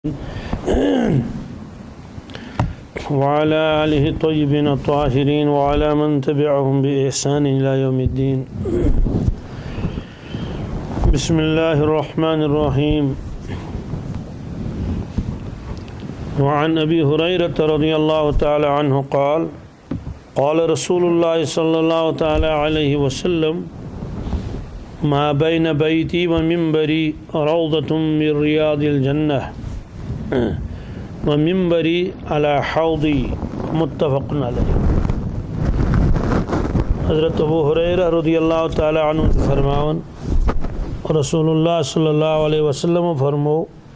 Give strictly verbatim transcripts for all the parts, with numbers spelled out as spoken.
वअला आलिहि तय्यिबीन अत्ताहिरीन वअला मन तबिअहुम बिइहसान इला यौमिद्दीन। बिस्मिल्लाहिर रहमानिर रहीम। वअन अबी हुरैरह रज़ियल्लाहु तआला अन्हु क़ाल क़ाल रसूलुल्लाह सल्लल्लाहु तआला अलैहि वसल्लम मा बैन बैती व मिंबरी रौज़तुम मिन रियादिल जन्नह व मिंबरी अला हौदी मुत्तफ़क़ुन अलैह। हज़रत अबू हुरैरा रज़ियल्लाहु तआला अन्हु फरमावन रसूलुल्लाह सल्लल्लाहु अलैहि वसल्लम फरमो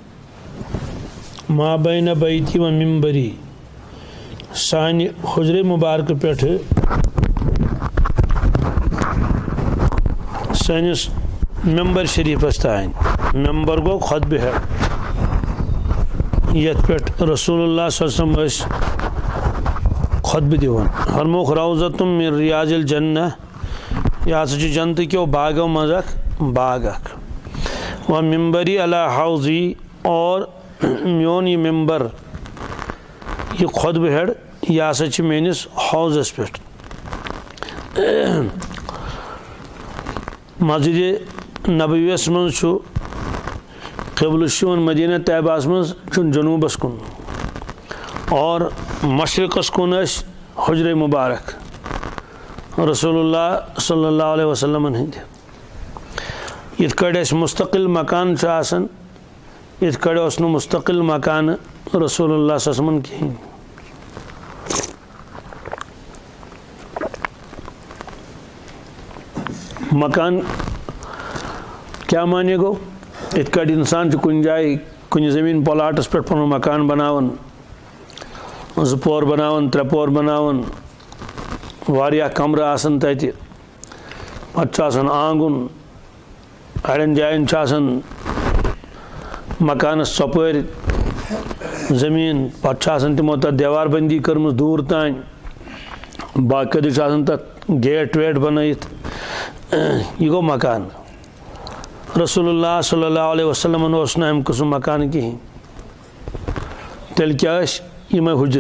मा बैन बैती व मिंबरी सानि हुजरे मुबारक पेठ सानिस मेंबर शरीफस तान मेंबर गो खुतब है यथ पे रसूलुल्लाह सल्लल्लाहु अलैहि वसल्लम खुतब दिवान हरमुख रौज़तुम मिन रियाजिल जन्नह यह जन्नत क्यों बागों मज़क बाग व मिंबरी अला हौज़ी और म्योन ये मेंबर ये खुतब हेड यह मेनिस हौज़स पे मस्जिद नबवियस मं क़िबला मदीना तैयबास मं जनूबस कुन और मशरिक़स कुन हुजरे मुबारक रसूलुल्लाह सल्लल्लाहु अलैहि वसल्लम हंद यथ कड़ मुस्तकिल मकान आसन यथ कड़ मुस्तकिल मकान रसूलुल्लाह सल्लल्लाहु अलैहि वसल्लम कहीं मकान क्या माने गो इत कड़ इंसान कुन जाए कुन ज़मीन प्लाटस पे पन मकान बनावन ज़ पोर बनावन त्रे पोर बनावन वारिया कमर आसन तति पत्त आसन आंगुन अड़न जायन मकानस चपर ज़मीन पत्त आसन तिमो तत दीवार बंदी कर्म दूर तान बाकायदे तत गेट वेट बनयित यह गो मकान रसूलुल्लाह सल्लल्लाहु अलैहि वसल्लम अम कस्म मकान कहीं तेल क्या यम हुजर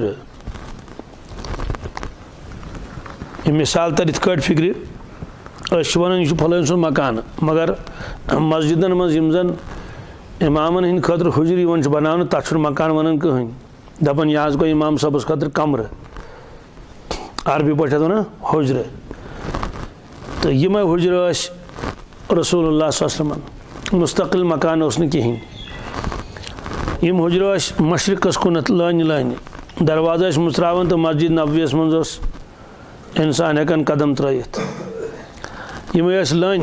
मिसाल तर इत फिक्र वन यह फलान सुन मकान मगर मस्जिदन मज जन इमामन हंद खतर हुजर वन बना तथ मकान वन कहें दपान यह गो इमाम सबस खतर कमर अरबी पे वन हुजर तो यम हुजर रसूलुल्लाह सल्लल्लाहु अलैहि वसल्लम मुस्तकिल मकान कहीं यम हुजर मशरिक़स कुन लान लान दरवाजा मुत्रावन तो मस्जिद नबवियस मं इंसान हेकन कदम त्रयित यम लान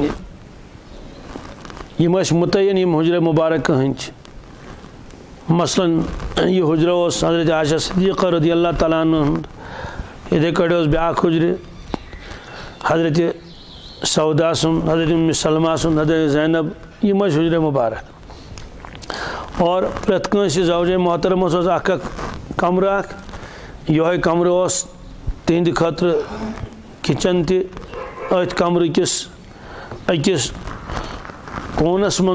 यम मुतयन यम हुजर मुबारक कहें मसलन यह हुजर हज़रत आयशा सिद्दीक़ा रज़ियल्लाहु तआला अन्हा इधे कड़ ब्या हुजर हज़रत सौदा सुन हज़रत उम्मे सलमा सुन हज़रत ज़ैनब यम हुजर मुबारक और प्रत ज़ौजे मोहतरम अख कमर यह कमर तिंद खतर किचन तथ कमर किस अकिस कोनस मं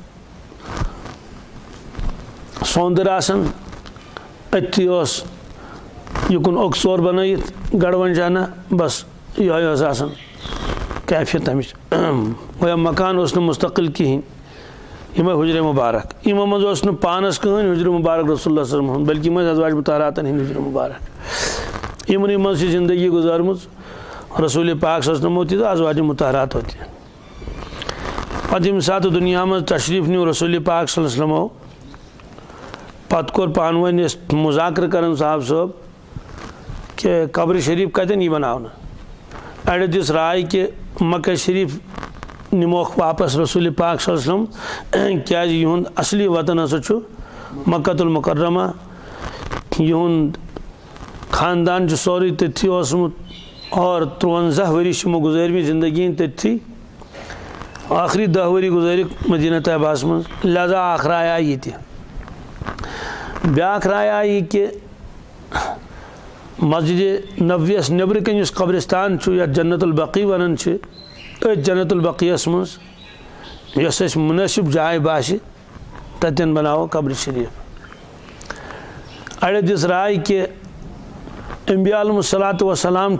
सोंदर आसन अति युकुन अक्सोर बनयित गड़वंजाना बस यह आसन कैफियत तमिच वह मकान मुस्तकिल कहीं यम हुजर मुबारक यम मं पानस कहें हुजर मुबारक रसूलुल्लाह सल्लल्लाहु अलैहि वसल्लम बल्कि मज अज़वाज मुताहरातन हंद हुजर मुबारक यमन मं जिंदगी गुजारम रसूल पाक सल्लल्लाहु अलैहि वसल्लम होती तो अज़वाज मुताहरात होती पत यम सात दुनिया में तशरीफ न्यू रसूल पाक सल्लल्लाहु अलैहि वसल्लम पत कोर पान वन मुज़ाकर कर साहब साहब कि कब्र शरीफ कतन यह बनाना अड़ दिस राय कि मक्का शरीफ निमोख वापस रसूल पाक सल्लल्लाहु अलैहि वसल्लम क्या युंद असली वतन हसा मक्कतुल मुकर्रमा युंद खानदान सोरी तथी और त्रुवंजाह वरी गुजारमी जिंदगी तथी आखिरी दह वरी गुजारि मदीना तैयबास मं लिहाजा अख राय आई ये ब्या राय आई कि मस्जिद नबवियस नबर कन कब्रिस्तान या जन्नतुल बकी वन जन्नतुल बकीयस मं मुनासिब जाय बास ततन बनाओ कब्र शरीफ अड़े दिस राय कि अंबिया अलैहिस्सलातु वस्सलाम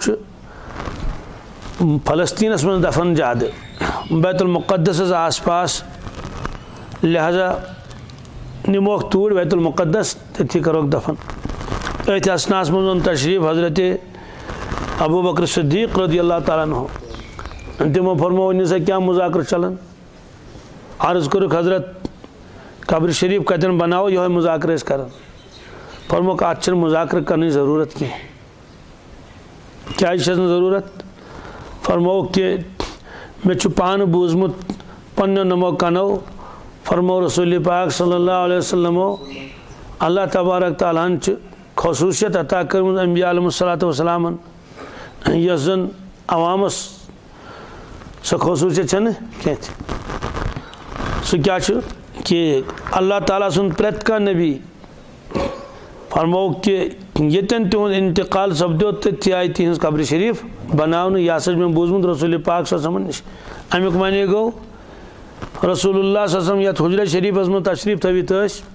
फलस्तीनस में दफन ज़्यादा बैतुल मुक़द्दस आस पास, लिहाजा निमोख तूर बैतुल मुक़द्दस तथी करोक दफन। अथ असनास मज तशरीफ हज़रत अबू बकर सिद्दीक़ रज़ियल्लाहु ताला अन्हु, तमो फरमो वन सा क्या मुज़ाकर चलन। अर्ज़ करुक हज़रत कब्र शरीफ कतन बनाओ यह मुज़ाकर कर। फरमो अत मुज़ाकर करने ज़रूरत की क्या ज़रूरत। फरमो कि मे पान बूजमुत पन्नो नमो कनो, फरमो रसूल पाक सल्लल्लाहु अलैहि वसल्लम अल्लाह तबारक तआला खसूसियत अता कर्म अंबिया अलैहिस्सलातु वस्सलाम यस जन अवामस सो खसूसियत छन कह सो क्या कि अल्लाह ताला सुन प्रत का नबी फरमो कि यतन तुहद इंतकाल सपदो तथि आय तिहज कब्र शरीफ बनावन। यह हसा मे बूजमुत रसूल पाक सल्लल्लाहु अलैहि वसल्लम नश। अमुक माने गो रसूलुल्लाह सल्लल्लाहु अलैहि वसल्लम यत हुजरा शरीफस में तशरीफ थवित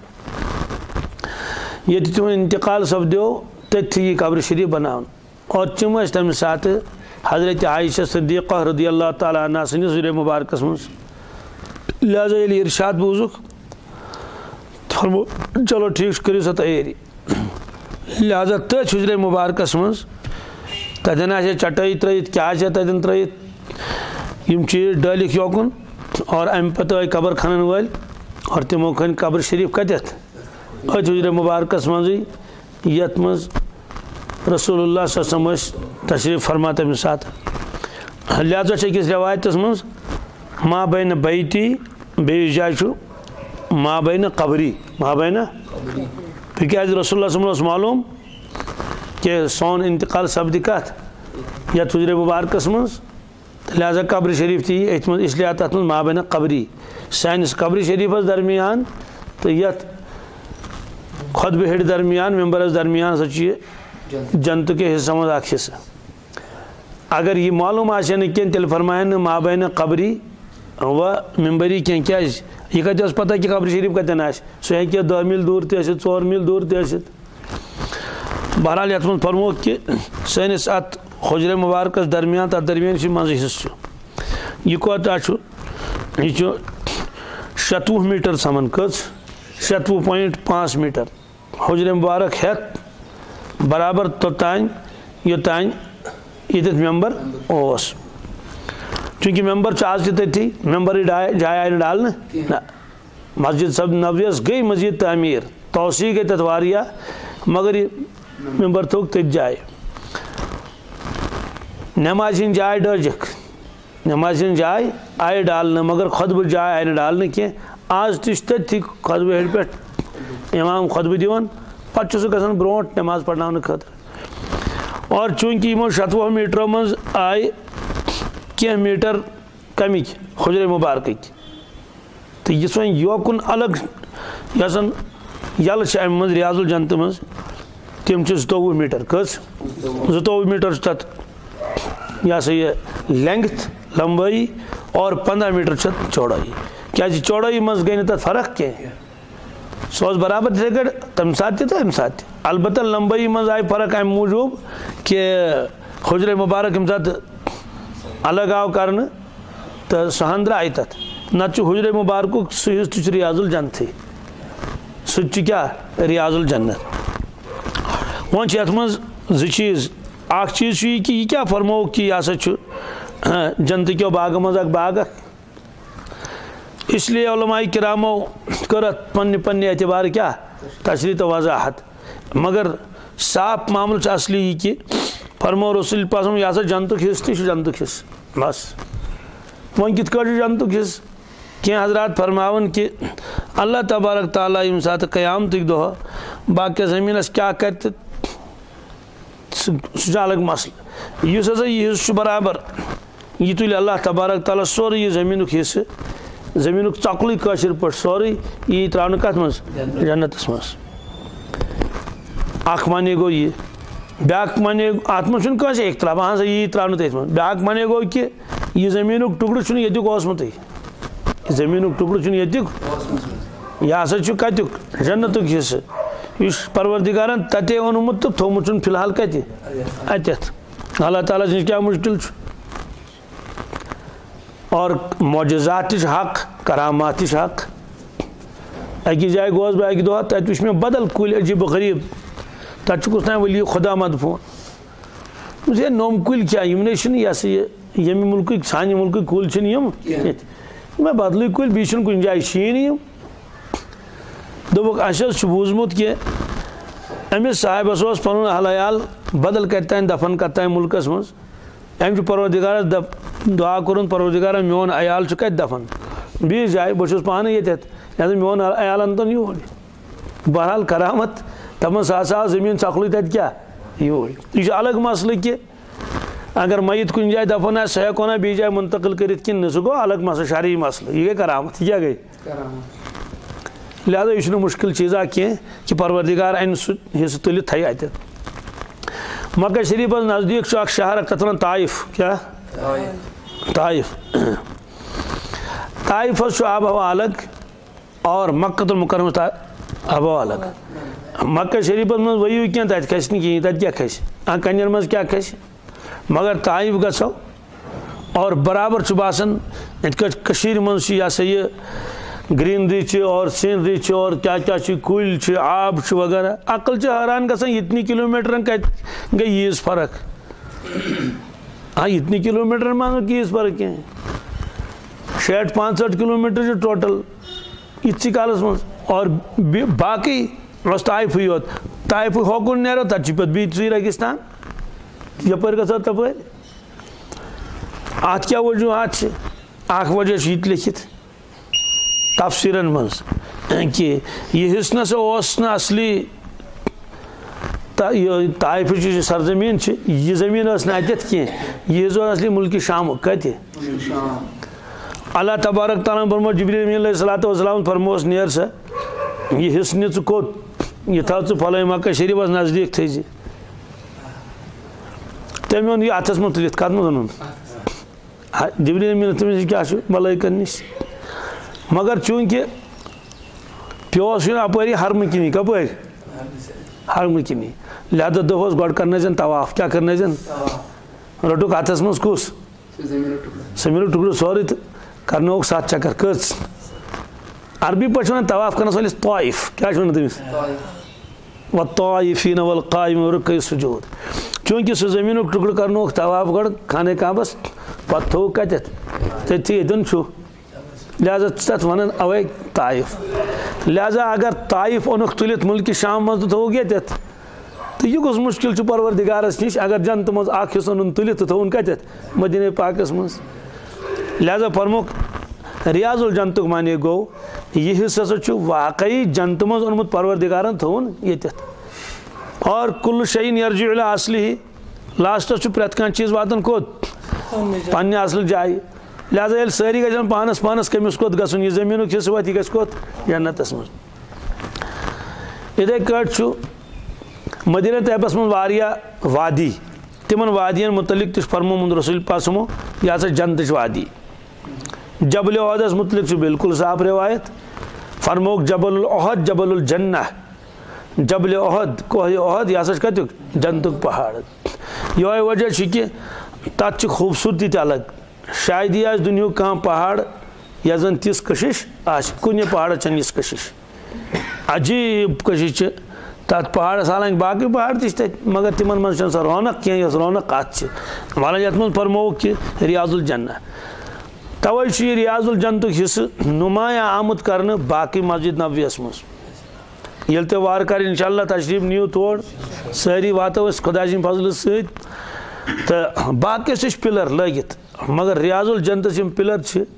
ये तुम इंतकाल सपदो तथि कब्र शरीफ बनावन। और तम तम सात हज़रत आयशा सिद्दीक़ा रज़ियल्लाहु ताला अन्हा सनिस ज़ुर मुबारकस मज। लिहाजा ये इरशाद बूजुक फरमो चलो ठीक करो सा तैयारी। लिहाजा तथ हुजरे मुबारकस मज तथन आ चटाई त्रित क्या तथन त्रित यम चीज डलिक योकुन और अम पत आई कबर खनन वल और तमो खन कब्र शरीफ कतत अत हुजरे मुबारकस मज यत मज रसूलुल्लाह सल्लल्लाहु अलैहि वसल्लम तशरीफ फरमा तम सात। लिहाजा किस रवायतस मज मा बैन बैती बेस जाय मा बैन कबरी मा बैन क्या रसूलुल्लाह सल्लल्लाहु अलैहि वसल्लम मालूम कि सोन इंतकाल सपद कत यत हुजरे मुबारकस मज। लिहाजा कब्र शरीफ थी अत मज इसलिए तथ मज मा बैन कबरी सानिस कब्र शरीफस दरमियान तो यत खुतबे हेड दरमियान मेम्बरस दरमियान सो जन्नत के हिस्सा मज अख हिस्सा। अगर यह मालूम आसे न कह तेल फरमायन मा बैन कबरी व मेम्बरी कह क्या यह कत पता कि कब्र शरीफ कतन आ सह हे दह मील दूर तोर मील दूर तथ। बहरहाल ये मज फरमो कि सैनिस अत हुजरे मुबारकस दरमियान तथ दरमियान मज हिस्स यह कोता यह शतवुह मीटर समन कच शतवुह पॉइंट पाँच मीटर हुजरे मुबारक हेत बराबर तोतान योतान ये मेम्बर ओस। चूँकि मेम्बर आज तथी मेम्बर जाय आय डाल ना मस्जिद सब नवियस गई मस्जिद तमीर तोसी गई तथ वारिया मगर ये मेम्बर थोक तथ जाय नमाज हिंद जाय डजक नमाज हिंद जाय आय डाल मगर खुतब जाय आय डाल कह आज तथी खुतब हेड पे इमाम खुतब दिवान पत् गसान ब्रोट नमाज पढ़ना खतर। और चूँकि यमो शतवुह मीटरों मज आय कह मीटर कमिक हुजरे मुबारक तो यह वन योकुन अलग यसन यल अम मज रियाजुल जन्नत मज तम जतवुह मीटर कस जतवुह मीटर तथ यह हसा यह लेंथ लंबाई और पंद्रह मीटर चौड़ाई क्या चौड़ाई मज गई तथ फर्क कह सो बराबर थे गए तम साथ तो अम साथ अलबत् लंबाई मज आय फर्क अम मूजूब कि हुजरे मुबारक अम साथ अलग आव कर तो सहंद्रा आय तथ नत हुजरे मुबारक सह तो रियाजुल जन्नत सह क्या रियाजुल जन्नत। वन ये मज जो चीज़ अ चीज़ यह कि यह क्या फरमो कि यह हसा जन्नत क्यों बाग मज बाग इसलिए उलमाए किरामो कर पन्ने पन्ने एतबार क्या तशरीह तो वजाहत मगर साफ मामल असली यह कि फरमो रसूल पाक यह हसा जन्नत हिस्स तो जन्नत हिस्स बस। वन कित जन्नत हिस्स क्या हजरात फरमावन कि अल्लाह तबारक ताला यम सात क़यामत दह बाकी ज़मीनस क्या कर सह अलग मसल इस हसा यह हिस्स बराबर यह तुल अल्लाह तबारक ताला सोरे यह ज़मीन हिस्स ज़मीन चकल कशर पे सोरे यह त्रावन कत मज जन्नतस मज। अख माने गो यह ब्याक माने अत मन एक त्राव हाँ सा यह त्रावन तथ मन ब्याक माने गो कि यह ज़मीन टुकड़ युक ओसमुत ज़मीन टुकड़ युक यह हसा कत जन्नत हिस्स इस परवरदिगारन तते ओनुमुत तो थोमुत फिलहाल कति अतत अल्लाह ताला से क्या मुश्किल और मौजज़ात हक करामात हक अकि जाए गोस बह अकि दह तत वो मे बदल कुल अजीब गरीब तत कुछ वली खुदा मदफून मुझे नोम कुल क्या यह यह ये मुल्क सान मुल्क कुल मैं बदल कुल बी कुन जाए शीन यम दोक अस बूजमुत कि अमिस साहिबस पन अहल बदल कतान दफन कतान मुल्कस मज अम परवरदिगारस दुआ कोर परवरदिगार मोन अयाल कत दफन बीस जाए बहुत पान ये लिहाजा मोन अयालन तो यूर बहरहाल करामत तमन सा जमीन चकल तत क्या यूर यह अलग मसल कि अगर मयत कुन जाए दफन आ सह कोना बी जाए मुंतकिल कर सह गो अलग मसल शरई मसल यह गई करामत क्या गई लिहाजा यह मुश्किल चीज़ा कह कि परवरदिगार अन सह हिस्स तुल थी अत मक्का शरीफ नज़दीक शहर कत वन ताइफ क्या ताइफ ताइफ आब हवा अलग और मक्कतुल मुकर्रम आब हवा अलग मक्का शरीफ मज वो क्या तत खस कहें तत क्या खस कन मज क्या खस मगर ताइफ गो और बराबर बासान इत मज यह सा यह ग्रीनरी और सीनरी और क्या क्या कुल आब वगैरह अकल हैरान ग इतनी किलोमीटर कत गई यीज फर्क हाँ इतनी किलोमीटर मान यीज फर्क कह शेठ पांसठ किलोमीटर टोटल इतनी कालस मज और बाकी ताइफ योत ताइफ होकुन नो तत बी रेगिस्तान यपर ग तप अत क्या वजूहत अख वजह ये लिखित तफसीरन मज कि यह हिस्स न असली ताइफ सरजमीन यह जमीन अत कह यह असली मुल्क शाम कत अल्लाह तबारक ताला फरमो जिब्रील अलैहिस्सलाम फरमोस नेर सा यह हिस्स नि कोत यह था फल मक्का शरीफ नजदीक थी तम ओन यह अथस मज तुलित कत मन जिब्रील तमिस क्या मलाइकन नश मगर चूंकि प्योस अपरी हरम किनी कप हरम किनी लिहाजा दोस गो कर तवाफ क्या कर रोटुक हथस मज कुस जमीन टुकड़ सोरे तो कर सात चक्कर कच अरबी पे तवाफ करने वालिस ताइफ क्या तमिस व ताइफीन वल कायिम रुकई सुजूद चूंकि सह जमीन टुकड़ कर तवाफ गो खाने काबस पे थो कत तथन लिहाजा तथ वन अवे ताइफ लिहाजा अगर ताइफ ओनुक तुलित मुल्क शाम मज थो ये तो यह गुस मुश्किल परवरदिगारस नश अगर जनत मज हिस्स ओन तुलित तो थोन कत मदीने पाकस मज लिहाजा फरमुक रियाजुल जन्तुक माने गो यह हिस्सा वाकई जनत मज ओनमुत परवरदिगारन थोन ये और कुल शयिन यर्जिउ इला असलिही लास्टस प्रेत कह चीज वातन कोत पन्ने असल जाय लिहाजा ये सारी गन पानस पानस कमिस कोत गसन यह जमीन हिस्स वत यह गोत जन्नतस मज इथे कट मदीना तैयबस मज वारिया वादी तिमन वादियन मुतलिक तस फरमोमुत रसूल पासमो यह हसा जन्नत वादी जबल ओहदस मुतलिक बिल्कुल साफ रिवायत फरमोक जबल ओहद जबल जन्नह जबल ओहद कोह ओहद यह हसा कत जन्नतुक पहाड़ ये वजह कि तत खूबसूरती अलग शायद यह दुनिया कह पहाड़ या जन तिस कशिश कुन पहाड़ इस कशिश अजीब कशिश तथ पहाड़ हालांकि बाकी पहाड़ त मगर तिमन मन सह रौनक कह रौनक अत वन ये मज फरमो कि रियाजुल जन्नह तवे रियाजुल जन्नतुक हिस्स नुमाया आमुत कर बाकी मस्जिद नबवियस मज ये तो वार कर इंशाअल्लाह तशरीफ नीव तोड़ सारी वातो खुदा सिंद फजल सत बाकी पिलर लगित मगर रियाजुल जन्नत पिलर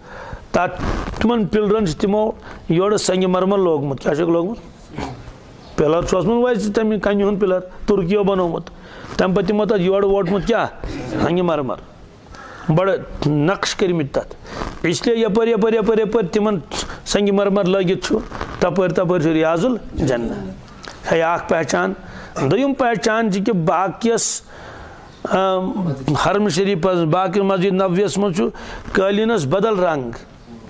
तमन पिलरन तमो योड़ संग मरमर लोगमुत क्या लोगमुत पिलर वैसे तम कन हूं पिलर तुर्कियों बनोमुत तम पे तमो तथ योड़ वोटमुत क्या संग मरमर बड़ नक्श करमित तथ इसलिए यपर यपर यपर यपर तिमन संग मरमर लगित तपर तपर रियाजुल जन्नह है आख पहचान दोयम पहचान कि बाकियस हरम शरीफ बाकी मस्जिद नबवियस मज कालीनस बदल रंग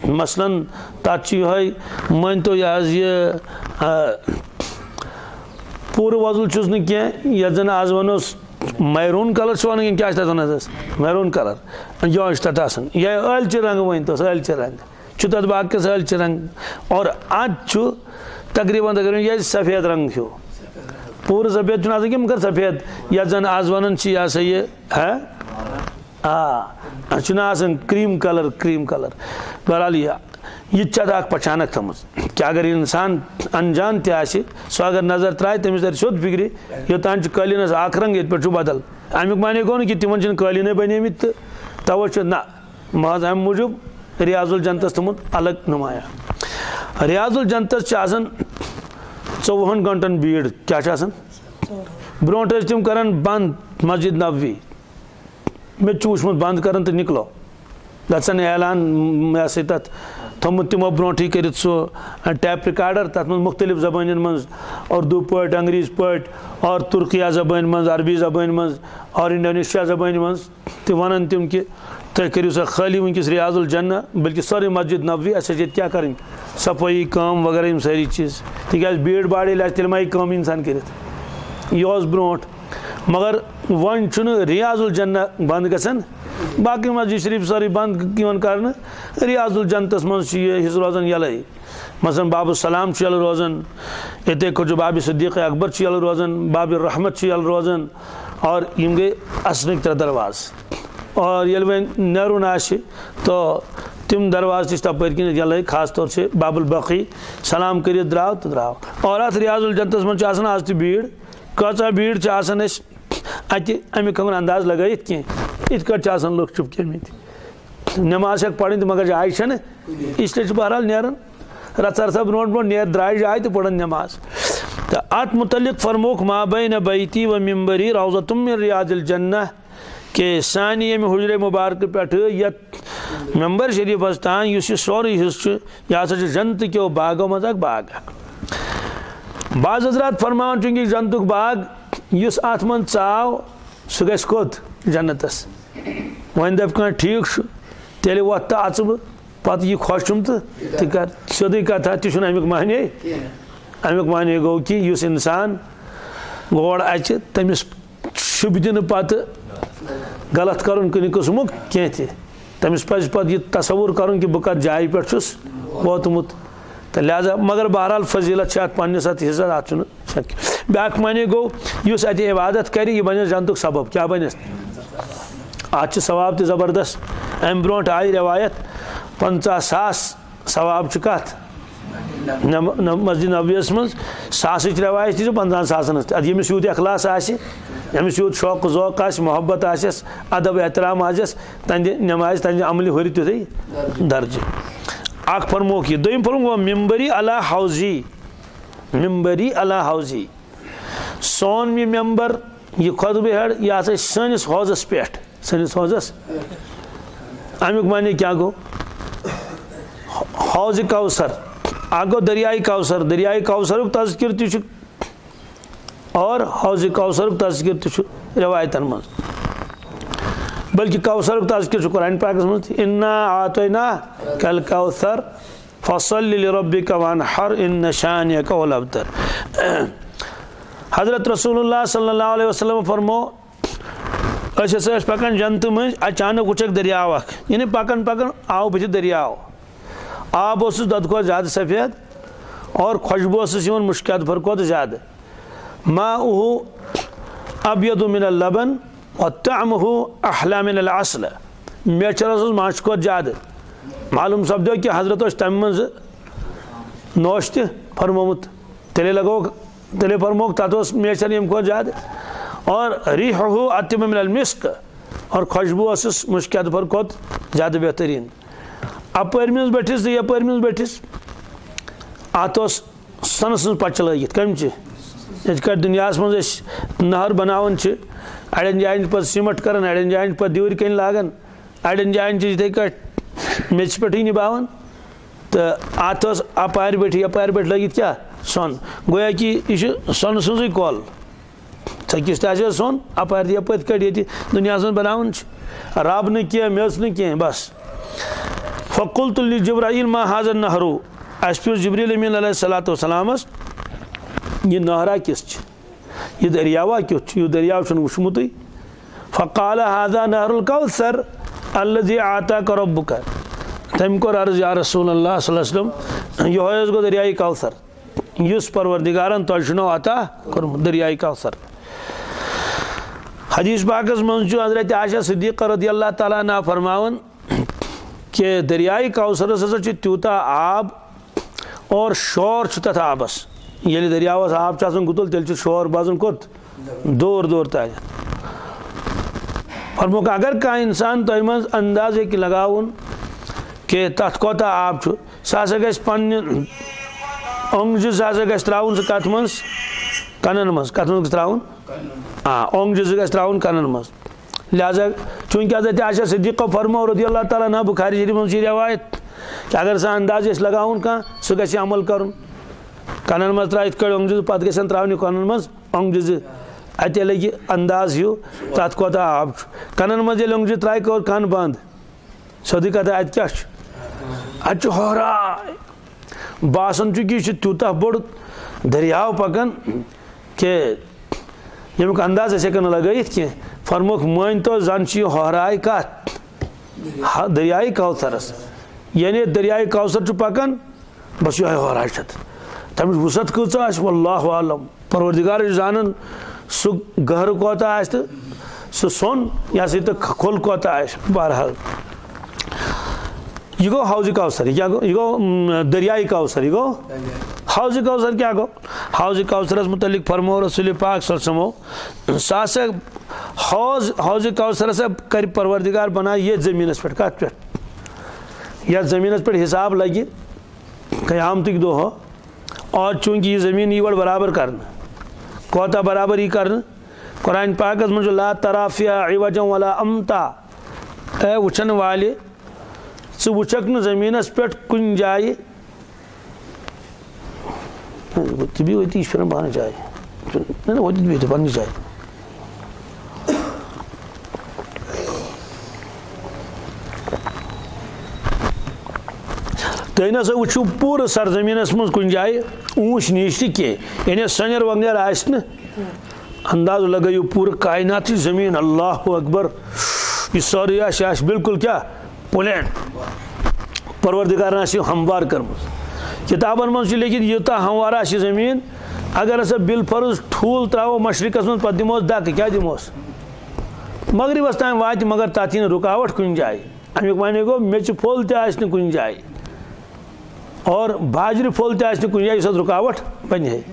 मसलन तथ मान तो यह पूरे वजल चुस न कह जन आज वनो मैरून कलर वन क्या मैरून कलर यो तथान यह अलचि रंग वन तो अलचि रंग तथ बाकस अलचि रंग और अत तकरीबन तकरीबन यह सफ़ेद रंग हो पूरे सफ़ेद चुना मगर सफ़ेद यह जन आज वन यह सा यह है आ चुना क्रीम कलर क्रीम कलर बहरहाल यह यह पहचानक थम क्या अगर इंसान अनजान तह सो अगर नजर त्राय तमिस तर सोद फिक्र योतान कलीनस अख रंग ये पे बदल अमुक माने गो कि तिमन कलीन बनेमित तो तवे ना महज अम मूजूब रियाजुल जन्नतस थमुत अलग नुमाया रियाजुल जन्नतस चौवन घंटन भीड़ क्या ब्रोट तम कर बंद मस्जिद नबवी मे वुचमुत बंद कर तो निकलो गन ऐलान यह सा तथ थोमुत तमो ब्रोटी कर टैप रिकार्डर तथ मज मुख्तलिफ जबान मज उर्दू पट अंग्रेज पट और तुर्किया जबान मज अरबी जबान मज और इंडोनेशिया जबान मज तो वन तम कि तुम करो सा खाली वनकस रियाजुल जन्ना बल्कि सारी मस्जिद नबवी अस क्या कर सफाई काम वगैरह यम सारी चीज़ तिक भीड़ भाड़ ये तेल मा कम इंसान कर यह ब्रोट मगर वन रियाजुल जन्ना बंद गसन बाकी मस्जिद शरीफ सारी बंद कर रियाजुल जन्नतस मज रोजान यल मसलन बाब सलाम यल रोजान ये जो बाब सिद्दीक़ अकबर यल रोजान बाब रहमत यल रोजान और यम गई असनक त्रे दरवाज और ये वन नरुन तो तम दरवाज तपर किन यल खास तौर से बाबुल बकी सलाम कर द्राव तो द्राव और अत रियाजुल जन्नतस मज आज तो भीड़ कचा भीड़ अत अमुक अंदाज लगात कह इत लुक चुपक नमाज हेक पढ़ तो मगर जाय इसलिए बहरहाल नेरन रचा रचा ब्रो ब्रो नेर द्राय जाय तो पढ़न नमाज तो अत मुतलिक फरमोक मा बैन बैती व मिम्बरी रौज़तुम मिन रियादिल जन्नह के सानी यम हुजरे मुबारक पे ये मेम्बर शरीफ तान यह सोरे हिस्स यह जन्नत क्यों बागों मज बाग बाज़ हज़रात फरमान चूंकि जन्नतुक बाग इस अत मन चाव सह गस कोत जन्नतस वन दप कह ठीक तेल वत तो अच पे यह खुशुम तो तह कर सोदी कथा तह अमुक माने अमुक माने गो कि इस इंसान गौड़ अच तमिस शुभ दिन पत गलत कर कुछ कस्मुक कह तमिस पज पे यह तस्वुर कर कि बह कत जाय पे वोतमुत तो लिहाजा मगर बहरहाल फजीलत पन्नस अत हिस्सा अत शक ब्याक माने गो इस अत इबादत कर यह बन जन्नतुक सबब क्या बन अत सवाब तो ज़बरदस्त अम ब्रोट आई रवायत पंचा सास सवाब कत मस्जिद नबवियस मज सास रवायत ती पंचान सासन अद यमिस यूत अखलास यमिस यूत शौक ज़ौक आस मोहब्बत आस अदब एहतराम आस तंद नमाज तंद अमल हुर तुथ दर्ज अख फरमोक यह दोम फरमो मिम्बरी अला हौजी मिम्बरी अला हौजी सोन यह मेम्बर यह खुतब हेड यह आस सनिस हौजस पे सनिस हौजस अमुक माने क्या गो हौज कौसर आ गो दरियाई कौसर दरियाई कौसर तज़किर तु और हौज कौसर तज़किर तु रवायतन मज बल्कि कौसर तज़किर कुरान पाक मज इन्ना आतैना कल कौसर फसल्लि लिरब्बिका वनहर इन्न शानियका हुवल अबतर हज़रत रसूलुल्लाह सल्लल्लाहु अलैहि वसल्लम फरमो अस पकान जन्नत मज अचानक वुचक दरियाव अख यानी पकन पकन आव बच दरियाव आब उस दद खो ज़्यादा सफ़ेद और खुशबू उस मुश्किल भर खो ज़्यादा माउहु अब्यदु मिनल लबन और तअमुहु अहला मिनल असल मेचर माश खो ज़्यादा मालूम सपदो कि हजरत तम मज नोश तह फरमोमुत तेले लगो तेले फरमोक तथ मेचर यम खो ज़्यादा और रिहु अतिम मिनल मिस्क और खुशबू उस मुश्किल भर खो ज़्यादा बेहतरीन अपर मज बैठिस तो यपर मज बैठिस अत सन सज पच लगित कम ये दुनिया मज नहर बनावन अड़न जान पे सीमेंट कर अड़न जान पे दिवर कन लागन अड़न जान इथे कट मेच पे निभावन तो अत अपार बैठ यपार बैठ लगित क्या सन गोया कि यह सन सज कल थकिस तह सोन अपार यपर कट ये दुनिया मज बनावन रब न कह मे न बस फ़कुल्तु जिब्राइल मा हाज़ा नहरू अस पे जिब्रील अमीन अलैहिस्सलातु वस्सलामस यह नहरा किस यह दरियावा क्युत यह दरियाव वुचमुत फ़क़ाल हाज़ा नहरुल कौसर अल्लज़ी आताक रब्बुक तम कोर अर्ज़ या रसूल अल्लाह सल्लल्लाहु अलैहि वसल्लम यह गो दरियाई कौसर युस परवरदिगारन तोशनो अता कोरमुत दरियाई कौसर। हदीस पाकस मज हज़रत आयशा सिद्दीक़ा रज़ियल्लाहु ताला अन्हा फरमावन कि दरियाई कौसर हसा त्यूता आब और शोर तथ आबस ये दरियावस आब गुतुल तेल शोर बाजन कोत दूर दूर ताज फरमोक अगर कह इंसान तुम मज अंदाज हे लगावन कि तथ कोता आब सह गस पन्ने ओंगज सह गस त्राउन कत मज कनन मज कत मज त्राउन हाँ ओंगज गस त्राउन कनन मज लिहाजा चूंकि हज़रत आयशा सिद्दीक़ा फरमाओ रज़ियल्लाहु ताला अन्हा बुखारी शरीफ में रिवायत कि अगर सह अंदाज लगावन कह सह गस अमल कर कनन मज त्रा इत ओंगज पे गन त्रावन कनन मज ओंगज अत लगे अंदाज हूँ तथ कोता आब कनन मज ये ओंगज त्रा कर कन बंद सोदी कथा अत क्या अत हराय बासन कि तूत बोड़ दरियाव पकान कि यमुक अंदाज हे लगत कह फरमोक मान तो जन हराय कत दरियाई कौसरस यानी दरियाई कौसर पकान बस ये हराय तमिच वसत कच वल्लाहु आलम परवरदिगार जानन सह गहर कोता सह सोन या सह तो खोल कोता बहरहाल यह गो हौज कौसर क्या गो यह गो दरियाई कौसर यह गो हौज कौसर क्या गो हौज कौसरस मुतलिक फरमो रसूल पाक सल्लल्लाहु अलैहि वसल्लम हौज हौज कौसर से कर परवरदिगार बना ये ज़मीनस पे कत पे या ज़मीनस पे हिसाब लगे क़यामतिक दो हो और चूंकि ये ज़मीन यीवड़ बराबर करना कोता बराबर ही करना कुरान पाकस में जो ला तराफिया इवजन वला अमता ए वुचन वाले च वुचक न ज़मीनस पे कुन जाए भी वही फिर बहन जाए ना वो भी तो बन जाए तुम ना वो पूरे सरजमीनस मज कुन जाए ऊँच नीच कह यानी सनर वंगर आन अंदाज लगो पूरे कायनात ज़मीन अल्लाह अकबर यह सारी आश बिल्कुल क्या प्लेन परवरदिगार हमवार कर्म किताबन मज लिखित यूता हमवार ज़मीन अगर हसा बिल फर्ज ठूल त्रो मशरकस मज पे दिमोस दक क्या दिमोस मगरिबस ताम वात मगर तथ यह रुकावट कुन जाए अमुक वन गो मे फोल तन कुन जाए और बाजर फोल तन कुन जाए रुकावट बन है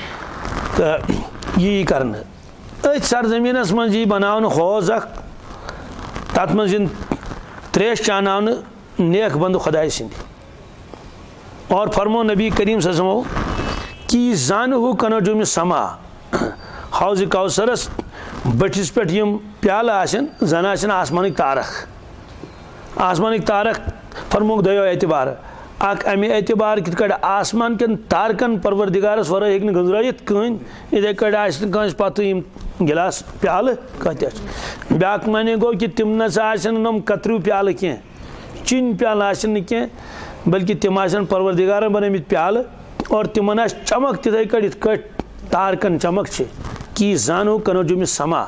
तो यी कर अथ सरजमीनस मज यी बनावन हौज तथ मज त्रेश चानावन नेक बंद खुदाई सिंद और फरमो नबी करीम सल्लल्लाहु अलैहि वसल्लम कि जान हु कनजुम समा हौज कौसरस बटिस पे यम प्याल आसन जन आसन आसमानिक तारक आसमानिक तारक फरमोक दयो एतबार अक अमे एतबार कित कड़ आसमान कन तारकन परवरदिगारस वर हेक गंजरायत कहीं इधे कड़ आसन कंस पत यम गिलास प्याल कत ब्याक माने गो कि तिम नम नम कतरु प्याल कह चिन प्याल आसन कह बल्कि तिम आसन परवरदिगारन बनमित प्याल और तिमन आस चमक तिथे कड़ इत कट तारकन चमक छे कि जानो कनजुम समा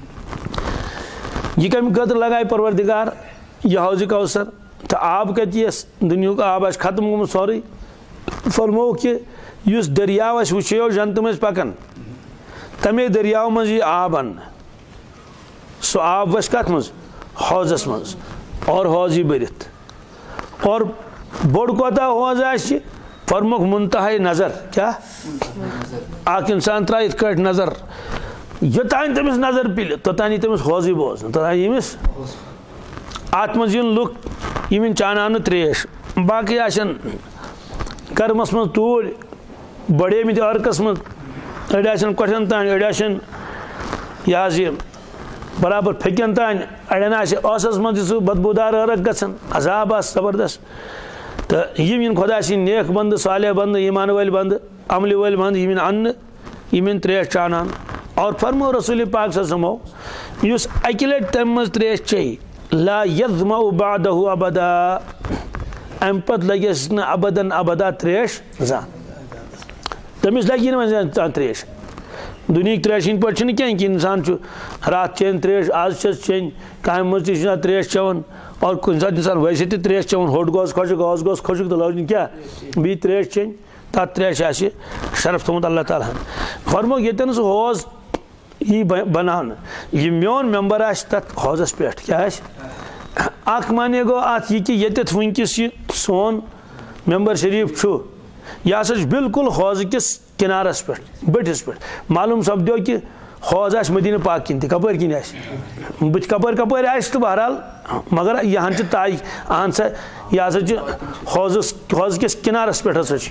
यह कम कदर लगाए परवरदिगार यह हौज कौसर तो आब कत दुनिया का आब खत्म गुम सोरी फरमो कि युस दरियाव वो जन तुम पकान तमे दरियाव मज यह आब अन सो आब वस कत मज हौजस मज और हौज यह भरित और बोड़ कोता हौज आस फरमुक मुंतहा नज़र क्या आख इंसान त्रा इत कट नज़र योतान तमिस नज़र पिल तोतान तमिस हौज बोज तोतान यमिस अत मज इन लुक यम चानान त्रेश बाकी आशन कर्मस मज तूर बड़े मित अर्कस मज अड़ आशन कोठन तान अड़ आशन यह बराबर फकन तान अड़न आसस मज बदबूदार अर्क गसन अजाब आस जबरदस्त तो यम इन खुदा सिंद नेक बंद साले बंद ईमान वाल बंद अमल वाल बंद यम अन्न यम त्रेश चानान और फरमो रसूल पाक सल्लल्लाहु अलैहि वसल्लम अकि लट तम मज त्रेश चे ला यज़मउ बादहु अबदा अम पत लगिस न अबदन अबदा त्रेश जा तमिस लगी न त्रेश दुनिया त्रेशन पे कहें कि इंसान रात चेन त्रेश आज चेन कम मज त्रेश चवन और कुछ इंसान वैसे तो त्रेश चवन होट गोस खुशक आज गोस खुशक तो लग क्या बी त्रेश चेन तथ त्रेश आ शरफ थोमुत अल्लाह ताला फरमो ये सह हौज यी बनान यह मोन मेम्बर आ तथ हौजस पे क्या अख माने गो अत यह कि ये वनकस सोन मेम्बर शरीफ यह हसा बिल्कुल हौज किस किनारस पे बटिस पे मालूम सपदो कि हौज आ मदीना पाक किन कपर किन बुत कपर कपर आ तो बहरहाल मगर यहाँ ताई अहन सा यह हसा हौज हौज किस किनारस पे हसा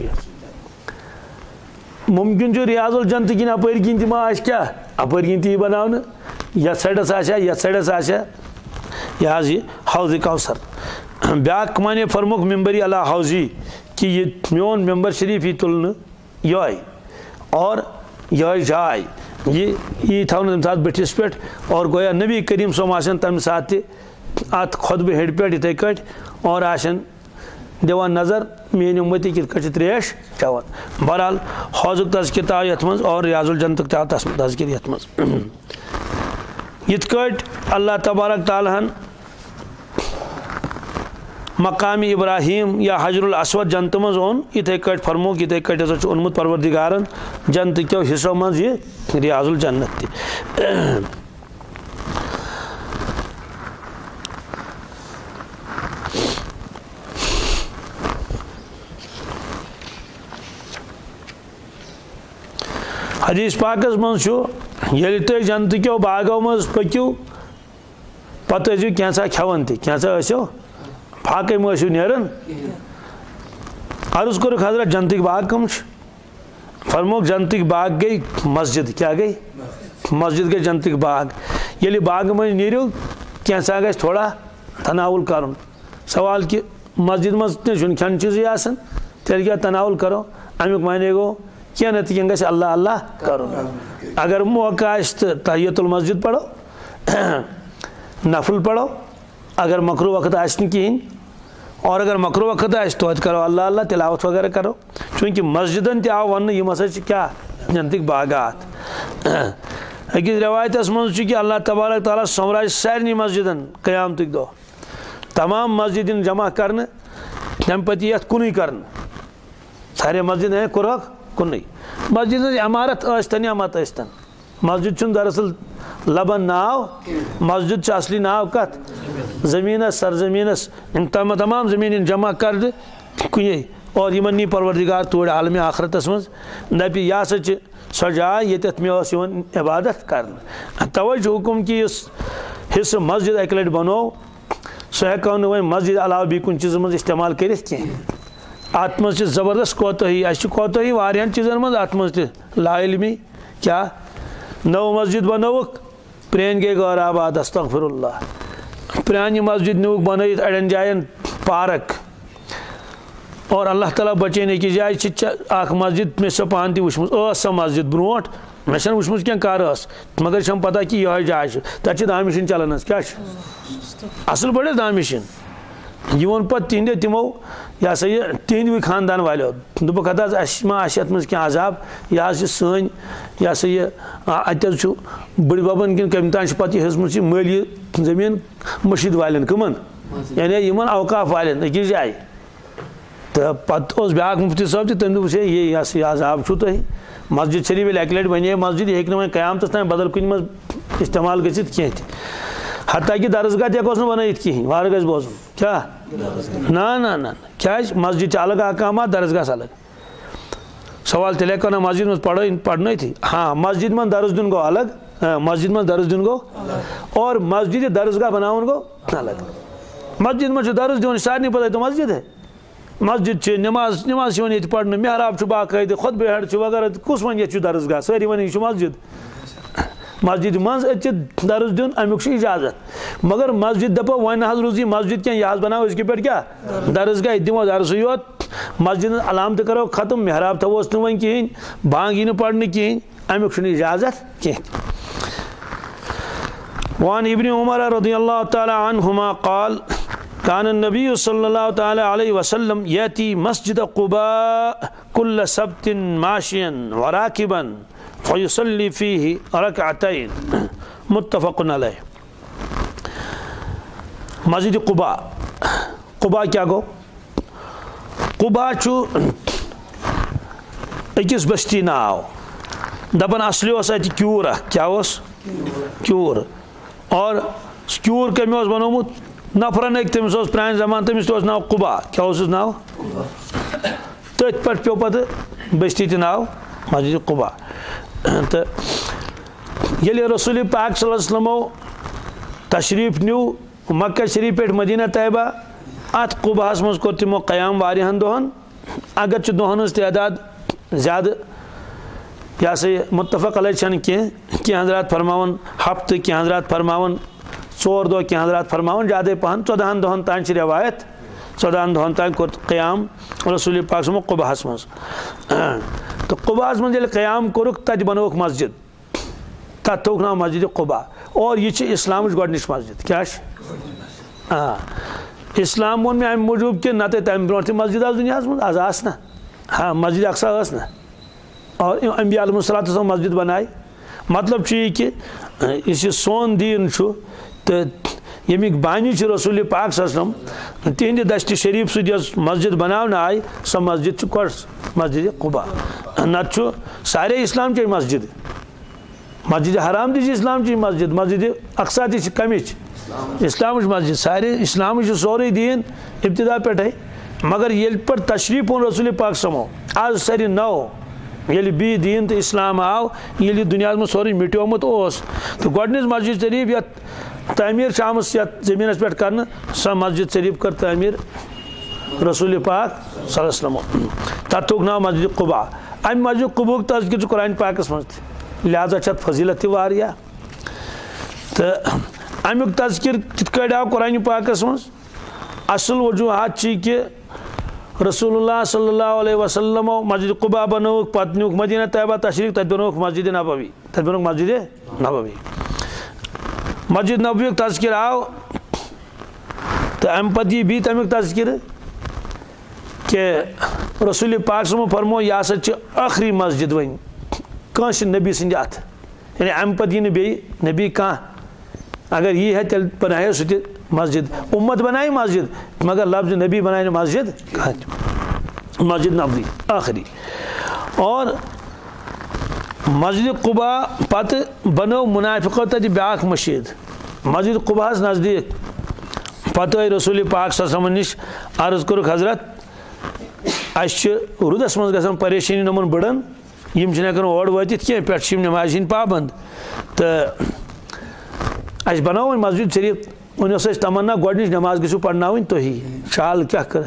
मुमकिन रियाजुल जन्नत किन अपर किन तम आ क्या अपर किन ती बना ये साइडस आ ये साइडस आ यह हौज कौसर ब्याक माने फरमुक मेम्बरी अला हौजी कि ये मोन मेम्बर शरीफ ही तुलन ये और यह जाय ये यी थवन तम सात बटिस पे और गोया नबी करीम सोम आसन तम सात अत खुतब हेड पे इथे कट और आसन दिवान नजर मेन उम्मती कित कट त्रेश चवन बहरहाल हौजुक तज़किर आव यथ मज और रियाजुल जन्नतुक आव तज़किर यथ मज यिथ कट अल्लाह तबारक तालहन मकाम इब्राहिम या हजरुल अस्वद जन्नत मज ओन इथे कट फरमोक इथे कट हसा ओनमुत परवरदिगारन जन्नत क्यों हिस्सों मज ये रियाजुल जन्नत ति हदीस पाकस मज ये तुम जन्नत क्यों बागों मज पक्यू पत क्या खेवन त्यो फाके मो नेरन अर्ज कोर हजरत जन्नतिक बाग कम फरमोक जन्नतिक बाग गई मस्जिद क्या गई मस्जिद गई जन्नतिक बाग ये बाग मज नीरू क्या ग थोड़ा तनावुल कर सवाल कि मस्जिद मज खेन चीज़ आसान तेल क्या तनावुल करो अमुक माने गो क्या न क्या ग अल्लाह अल्लाह करो अगर मौका तो तहियतुल मस्जिद पढ़ो नफल पढ़ो अगर मकरू वक्त आसन कहें और अगर मकरू वक्त आ तो करो अल्लाह अल्लाह तिलावत वगैरह करो चूँकि मस्जिदन ते आव वन यम हसा क्या जन्नतिक बागात अकिस रवायत मज कि अल्लाह तबारक ताला सोमराज सारे मस्जिदन क़यामतुक दो तमाम मस्जिदन जमा कर तम पे ये कुन कर सारे मस्जिद है कुरक कुन मस्जिद इमारत स्तन या मत स्तन मस्जिद दरअसल लबन नाव मस्जिद असली नाव कत ज़मीनस सरजमीनस तम तमाम ज़मीन जमा कर कुन और यमन नी परवरदिगार तोड़ आलम आखरतस मज दपि यह हसा सो जाय ये मे इबादत कर तवज्जो हुकुम कि हिस्स मस्जिद अक लट बनो सह हेको न वो मस्जिद अलावा बी कुन चीज़ मज इस्तेमाल कर अत मज ज़बरदस्त कोतही अस कोतही वारियान चीज़न मज अत मज लाइलमी क्या नव मस्जिद बनोक प्रेन गई गौर आबाद अस्तगफिरुल्लाह प्रान मस्जिद नुक बन अड़न जायन पार्क और अल्लाह ताला बचन कि जाय मस्जिद मे सो पान ती वुचम सो मस्जिद ब्रोट मे वुचम क्या कर मगर पता कि यह जाय तक दामिशन चलान क्या असल पे दामिशन यह वो पे तिंदो तमो यह सा यह तिंद भी खानदान वालो दोपक हत मा अत मज क्या अजाब यह सन यह सा यह अत बड़ बबन कि कम तान पे हजम माली जमीन मस्जिद वाले कमन यानी इन अवकाफ वाले अकिस जाए तो पे ब्या मुफ्ती साहब तम दोप ये यह अजाब छो तुम मस्जिद शरीफ अक लट बने मस्जिद हे ना कयामतस तान बदल कुन मज इस्तेमाल गसित कह हत्ता कि दरसगाह तक बन कहें वार गज बोजन क्या ना ना ना क्या मस्जिद अलग अहकाम दरसगाह अलग सवाल तेल कर मस्जिद में पढ़ पढ़न थी हाँ मस्जिद में दर्ज दिन गो अलग मस्जिद में दर्ज दिन गो और मस्जिद दरसगाह बनावन गो अलग मस्जिद में दर्ज दिन सारे पता तो मस्जिद है मस्जिद नमाज नमाज ये पढ़ने महराब बाकायद खुद हेड वगैरह कुछ वन ये दरसगाह सारी वन यह मस्जिद मस्जिद मज अचित दर्ज दिन अमुक इजाजत मगर मस्जिद दपो वन हज रूज मस्जिद क्या यह बनाओ इसके पे क्या दरसगाह दिमो दरस योत मस्जिद अलामत करो खत्म महराब थवोस वन कहें बांग यह पढ़ने कहें अमुक इजाजत कहें वान इब्न उमर रज़ियल्लाहु तआला अन्हुमा क़ाल कान नबी सल्लल्लाहु तआला अलैहि वसल्लम यती मस्जिद क़ुबा कुल्ल सब्तिन माशियन व राकिबन फ़युसल्ली फ़ीही रकअतैन मुत्तफ़क़ुन अलैह। मस्जिद कुबा, कुबा क्या गो? कुबा चु अकिस बस्ती नाव दपन असली अत क्यूर, क्या क्यूर, और क्यूर कमि बनोमुत नफरन एक तमिस प्रान जमान, तमिस नाव कुबा, क्या नाव तथ पे पे पे बस्ती त नाव मस्जिद कुबा। तो ये रसूल पाक सल्लल्लाहु अलैहि वसल्लम तशरीफ न्यू मक्का शरीफ पे मदीना तैयबा, अत कुबाहस मज कोर तिमो क़याम वारिहन दोहन, अगर च दोहन तदाद ज़्यादा यह सा मुत्तफ़क़ अलैह छन कह कि हजरात फरमावन हफ्त, कि हजरात फरमावन चोर दो, कि हजरात फरमावन ज़्यादा पहन चौदहन दोहन तान रिवायत, चौदहन दोहन तान कोर क़याम रसूल पाक सल्लल्लाहु अलैहि वसल्लम कुबाहस मज। तो कुबाहस मज क़याम कोरुक तत बनोक मस्जिद, तथ थोक नाव मस्जिद कुबा, और यह इस्लाम गोडनिश मस्जिद, क्या हाँ इस्लाम वो अम मूजूब कि नत तम ब्रो मस्जिद दुनिया मज आज आस ना, हाँ मस्जिद अक्सा ना, और अम्बिया अलैहिस्सलाम मस्जिद बनाए। मतलब यह कि यह सोन दीन तो यमिक बानी रसूल पाक सल्लल्लाहु अलैहि वसल्लम तिहंद दश्त शरीफ सह मस्जिद बनाने आए, सो मस्जिद कस मस्जिद कुबा, नत सारे इस्लाम ची मस्जिद, मस्जिद हराम ती इस्लाम ची मस्जिद, मस्जिद अक्सा ती कमिच इस्लाम मस्जिद, सारे इस्लाम सोरे दीन इब्तिदा पे। मगर ये पर तशरीफ ओन रसूल पाक समो आज सारी नौ ये बी दीन तो इस्लाम आव, ये दुनिया में सोरे मिट्योमुत तो गोडनिच मस्जिद शरीफ ये तमीर शामस जमीन पे कर, सह मस्जिद शरीफ कर तमीर रसूल पाक सल्लल्लाहु अलैहि वसल्लम, तथ थोक नाव मस्जिद कुबा। अम मस्जिद कुबुक तज़किर कुरान पाकस मज, लिहाजा छत फजीलत वारिया। तो अमुक तज़किर कित आव कुरान पाकस मज, असल वजूहत कि रसूलुल्लाह सल्लल्लाहु अलैहि वसल्लम मस्जिद कुबा बनोक, पत नुक मदीना तैयबा तशरीफ, तत बनोक मस्जिद नबवी, तत बनोक मस्जिद नबवी। मस्जिद नबवी तज़किर आव तो अम पे यह भी तमिक तज़किर कि रसूल पाक फरमो यह हसा आखिरी मस्जिद वन कंस नबी सद अत, यानी अम पे यह बे नबी कह, अगर यह है तेल बनाए सह मस्जिद, उम्मत बनाए मस्जिद, मगर लफ्ज़ नबी बनाए मस्जिद कह, मस्जिद नबवी आखिरी। और मस्जिद कुबा पत बनो मुनाफिको तत ब्याख मस्जिद मस्जिद कुबास नज़दीक, पत आई रसूल पाक सल्लल्लाहु अलैहि वसल्लम निश अर्ज कोरुक हजरत अस रुदस मज गसान परेशानी नमन बड़न, यम हेकान और वातित कह पे नमाज हंद पाबंद, तो अस बनाव मस्जिद शरीफ, वन तमन्ना गोडनिच नमाज गो पढ़न तुही शाल क्या कर,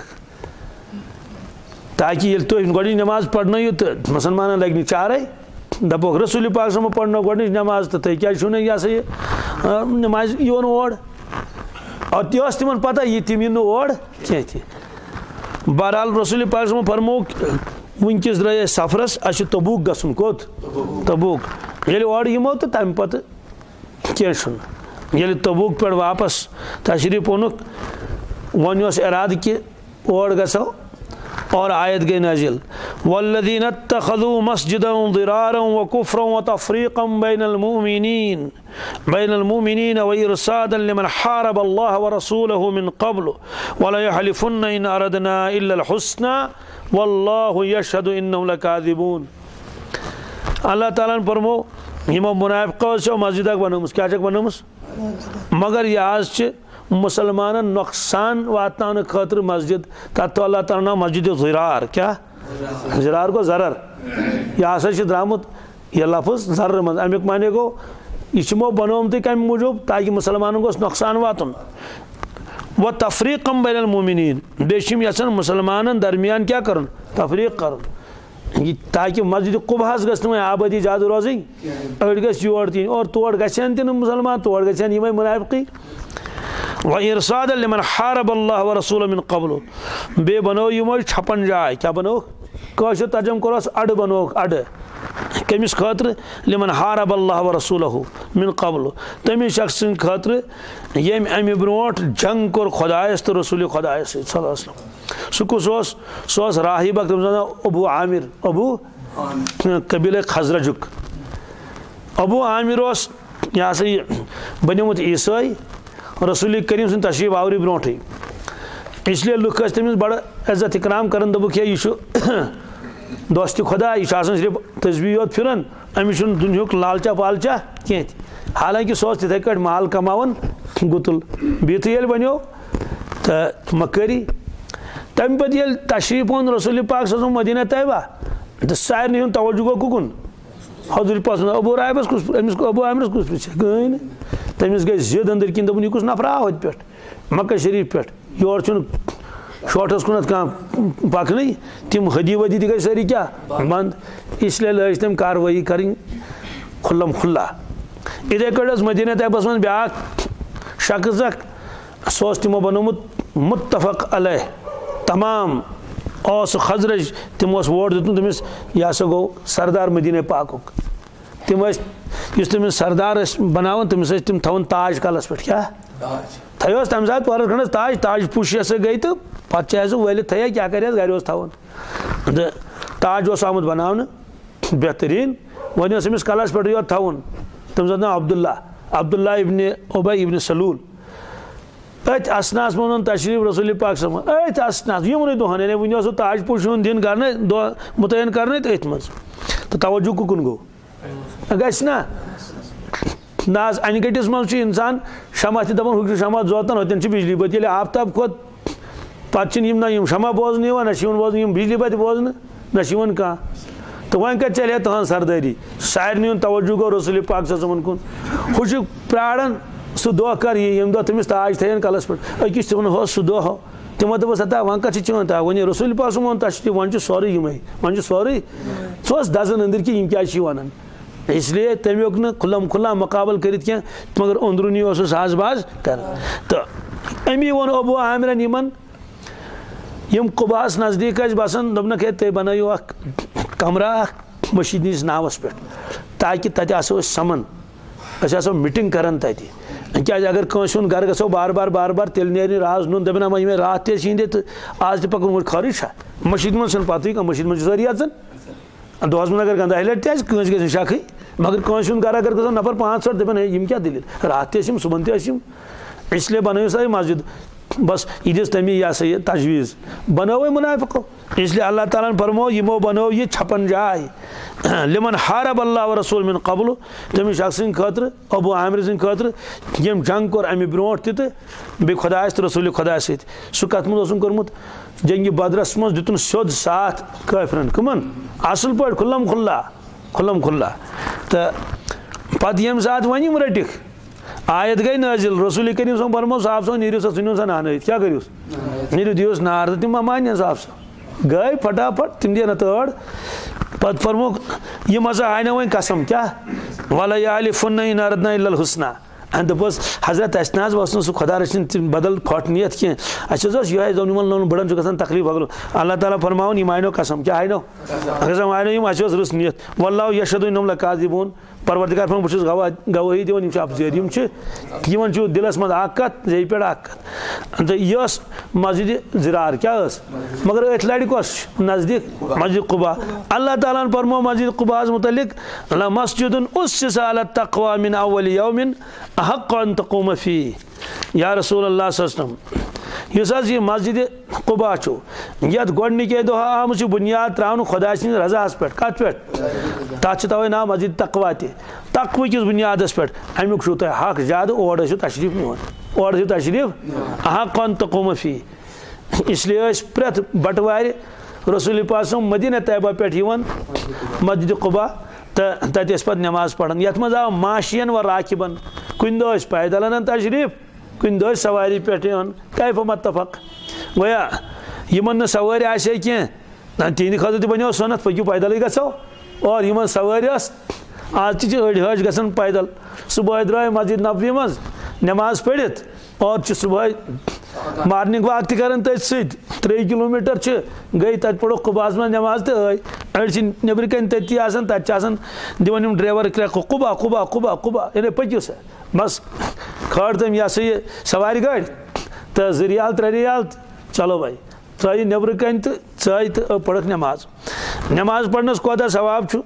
ताकि ये तुम गोडनिच नमाज पढ़न तो मुसलमान लगे चारे, दपोक रसूल पाक सम पढ़ गोडनिच नमाज तो तुम क्या यह सा ये नमाज योन और और तह तिमन पता यह तम इन और कह। बहरहाल रसूल पाक सम फरमो वनकस द्रे सफरस अस तबूक गसन, कोत तबूक, ये और यमो तो तम पे कह ये तबूक पे वापस तशरीफ ओनुक वन इराद कि और गसो, और आयत गई नाजिल वल्लज़ीना इत्तख़ज़ू मस्जिदन दिरारन व कुफ्रन व तफ़रीक़न बैनल मुमिनीन बैनल मुमिनीन व इरसादन लिमन हारब अल्लाह व रसूलहु मिन क़ब्ल व ला यहलिफुन्न इन अरदना इल्लल हुस्ना वल्लाहु यशहदु इन्नहुम लकाज़िबून। अल्लाह ताला ने फरमो यमो मुनाफिक़ो से मस्जिद बनोमुस, क्या बनोमुस, मगर यह आज मुसलमान नुकसान वातान खतर मस्जिद, तथ तो अल्लाह ताला मस्जिद ज़िरार, क्या ज़िरार को ज़रर, यह हसा द्रामुत यह लफ्ज़ ज़रर मज, अमुक माने गो यमो बनोमत कम मूजूब ताकि मुसलमान गोस नुकसान वातुन, व तफ़रीक़म बैनल मुमिनीन, बेशम यसन मुसलमान दरमियान क्या कर तफ़रीक़ कर, ताकि मस्जिद कुबास गई आबादी ज़्यादा रोज़ी, अड़ गोर तीन और तोड़ गन तीन मुसलमान, तोड़ गन यम मुनाफिक़ी, व इरसाद लिमन हारब अल्लाह व रसूल मिन क़ब्ल, बे बनो यमो छपन जाय, क्या बनो कशर तर्जम करोस अड़ बनो अड़ कमिस खतर लिमन हारब अल्लाह व रसूलहु मिन क़ब्ल, तमिस शख्स खतर यम अमि ब्रोट जंग कोर खुदायस तो रसूल खुदायस सल्लल्लाहु अलैहि वसल्लम, सह कुस सह राहिब अबू आमिर, अबू कबील खजरजुक, अबू आमिर यह हसा बनोमुत ईसाई रसूल करीम सुन तशरीफ आवरी ब्रोटे इसलिए लुक तमिस बड़ इज्जत इकराम कर दोक यह दोस्त खुदा यह सिर्फ तस्बीह योत फिरन अमिस दुनिया लालचा पालचा कह हालांकि सह तिथे कट माल कमावन गुतुल बित ये बनो तो मकरी तम पे ये तशरीफ ओन रसूल पाक सल्लल्लाहु अलैहि वसल्लम मदीना तैयबा तो सारे हूं तवज्जो गो कुकुन हजूर पास अबू रायबस कुछ अमिस को अबू आमिरस कुछ पीछे कहीं तमिस गई जिद अंदर किन दोपन यह कुछ नफरा होत पे मक्का शरीफ पे योर शोटस कुनत कह पकन तम हदी वदी गई सारी क्या बंद इसलिए लज तम कार्रवाई करें खुल्लम खुल्ला इथे कट मदीना तैयबस मन ब्या शख्स सह तमो बनोमुत मुत्तफक अलैह तमाम और खजरज तमो वोट दितुन तमिस यह हसा गो सरदार मदीना पाक तम तमिस सरदार बनावन तमिस तम थवन ताज कलस पे क्या थोस तम सात पहर खंडस ताज ताज पुश हसा गई तो पे वलित थे क्या कर गर थवन तो ताज आमुत बनावन बेहतरीन वन अमिस कलस पे योत थवन तम नाम अब्दुल्ला अब्दुल्ला इब्न उबै इब्न सलूल अत असनास मन तशरीफ रसूल पाक सम अत असनास यमुन दोहन यानी वन सो ताज पुश दिन कर मुतयन कर अथ मज तो तवज्जो कुकुन गो गस ना नाज अनगटिस मज इंसान शमा दपान हूँ शमा जोतन होतन बिजली बत ये आफ्ताब खोत पे ना शमा बोजन ना बोजन बिजली बत बोजन ना कह तो वन कत चले तुहन सरदारी सारे हूं तवज्जो गो रसूल पाक सल्लल्लाहु अलैहि वसल्लम कुन हूँ प्राण सह दह कर यम दह तमिस ताज थन कलस पे अकिस तन हो सह दह तमो दस हता वन कत चन ता वन रसूल पाक वन तशरीफ वन सोरे यमे वन सोरे सह दजन अंदर कि क्या वन इसलिए तम हेक न खुलम खुला मुकाबल कर मगर अंदरूनी हाज बाज कर तो अमी वो अबू आमिरन यमन यम कुबास नज़दीक बसान दोपनक हे तुम बनायो कमरा मशीद निस नावस पे ताकि तत आसो समन असो मीटिंग करान तत क्या अगर कंस हुन घर गो बार बार बार बार तेल नी राज नुन दपन हम रात ते शींदे तो आज तो पकन खर्च मशीद मन पत मशीद मन सारी अचन दोहस मन अगर गंदा लट तस ग शक मगर कंस हुन घर अगर गो नफर पाँच सठ दपान यम क्या दलील रात तम सुबह तम इसलिए बनाओ सा मस्जिद बस यह दिस तमी यह सा यह तजवीज़ बनो मुनाफिको इसलिए अल्लाह ताला ने फरमो यमो बनो ये छपन जाय लिमन हारब अल्लाह व रसूल मिन कबल तमिस शख्स खतर अबू आमिर सद खतर यम जंग कोर अमि ब्रोट तो बे खुदा तो रसूल खुदा सत सह कत मज कोर्मुत जंग बदरस मज दितुन सोद साथ काफिरन कमन असल पे खुल्लम खुल्ला खुल्लम खुल्ला तो पत यम सात वन यम रटिक आयत गई नाजिल रसूल करीम सो फरमो साहब सो नीर सुनो सा नान क्या करूस नीर दिवस नार तो तम मान साहब सो गई फटाफट तम दिन तड़ पत फरमो यम हसा आय ना वन कसम क्या वला यालिफुन इनरदना इल्लल हुस्ना दोपस हजरत अस ना वस सह खुदा रचन बदल फट नियत कह यह जोन लोन बड़न गसान तकलीफ अगल अल्लाह ताला फरमावन यम आयनो कसम क्या आयनो कसम आयनो यम रुस नियत वल्लाहु यशहदु इन्नहुम लकाज़िबून परवरदिगार फरमान बहुत गवाह गवाही दिवन अफजर यम दिलस मज कत जे पे कत तो यह मस्जिद ज़िरार क्या मगर अथ लड़ कस नज़दीक मस्जिद कुबा अल्लाह ताला फरमो मस्जिद कुबा मुतलिक लमस्जिदुन उस्सिसा अला तक़वा मिन अव्वल यौमिन अहक़्क़ु अन तक़ूम फ़ीह या रसूल अल्लाह सल्लल्लाहु अलैहि वसल्लम यह मस्जिद कुबा ये गोडनिके दह आम बुनियाद त्रावन खुदा रजा पे कत पे तथ तवे नाम मस्जिद तकवा तकव किस बुनियाद पे अमुक तुम हक ज्यादा और तशरीफ निवन और तशरीफ अहक़्क़ु तक़ूम फ़ीह इसलिए प्रेथ बटवार रसूल पाक मदीना तैयबा पे मस्जिद कुबा तो तत पे नमाज पढ़ान ये मज आव माशियन व राकिबन कुन दह पैदल अन तशरीफ कुन दह सवारी पे कैफ मुत्तफ़क़ गया यमन सवारी आसे कह तिहद खत तो बनो सनत पकू पैदल गो और यमन सवारी आज अड़ हज ग पैदल सुबह द्राय मस्जिद नबवी मज नमाज पढ़ित और सुबह मॉर्निंग वाक तक तथ त्रे किलोमीटर गई तत पढ़ो कुबास मज नमाज तो अड़ नबर कन तती तथा दिवन ड्राइवर कुबा कुबा कुबा कुबा यानी पकू सा बस खड़ तम यह सा यह सवारी गाड़ी तो जो रियाल त्रे रियाल चलो भाई त्री नबर कन तो च तो पढ़ नमाज नमाज पढ़नस कोता सवाब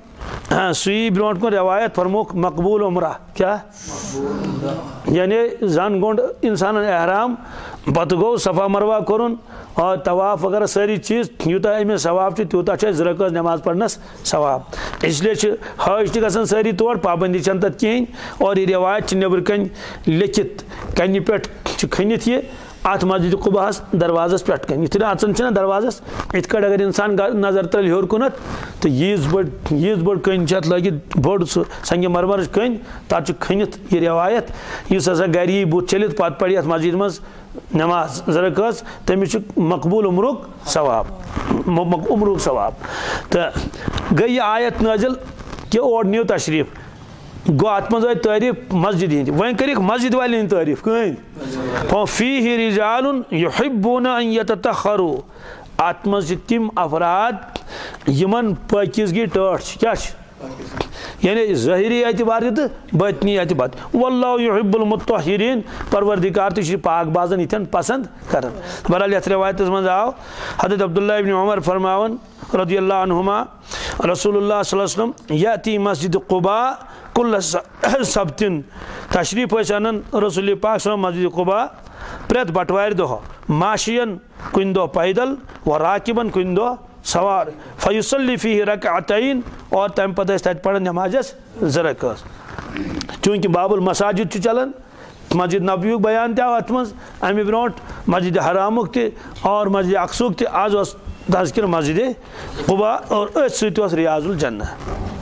सुई ब्रोट को रवायत फरमुख मकबूल उम्रा क्या यानी जन गोड इंसान एहराम पत गो सफ़ा मरवा कोरुन और तवाफ वगैरह सारी चीज़ यूत अमिस सवाब तूत जरक नमाज पढ़नस सवाब इसलिए हज तक सारी तौर पाबंदी चन तथ कहें और यह रवायत नबर कन लिखित कन पे खनित ये अत मस्जिद कुबास दरवाजस पे कन इत अचन दरवाजस इत कट अगर इंसान नजर तल हर कुनत तो यीज बड़ यीज बड़ कन लगित बोड़ संग मरमर कन तथ खनित यह रवायत इस हसा गर बुत चलित पत पढ़ मस्जिद मज नमाज जरकस तमिस मकबूल उम्रुक सवाब उम्रुक सवाब तो गई यह आयत नाजिल कि और नीव तशरीफ गो अत मज तारीफ मस्जिद हिंद वन कर मस्जिद वाले तारीफ कहीं फी रिजालुन युहिब्बूना अन यततखरू अत मज तिम अफराद यमन पाकिज़गी टठ क्या यानी ज़ाहिरी एतबार तो बतनी एतबार वल्लाहु युहिब्बुल मुत्तहिरीन परवरदिगार तो पाक बाजन इथन पसंद कर बहरहाल यथ रवायत मज आव हज़रत अब्दुल्लाह इब्न उमर फरमावन रज़ियल्लाहु अन्हुमा रसूलुल्लाह सल्लल्लाहु अलैहि वसल्लम याती मस्जिद कुबा कुल सब्तिन तशरीफ अनन रसूल पाक मस्जिद कुबा प्रेत बटवार दह माशियन कुन दो पैदल व राकिबन कुन दो सवार फयुसल्ली फीहि रकअतैन और तम पद तत पढ़ नमाजस जरक चूँकि बाबुल मसाजिद चलान मस्जिद नबी बयान अत मज अमे ब्रोट मस्जिद हरामुक त और मस्जिद अक्सुक त आज तज़किर मस्जिद कुबा और अथ सत रियाजुल जन्नह।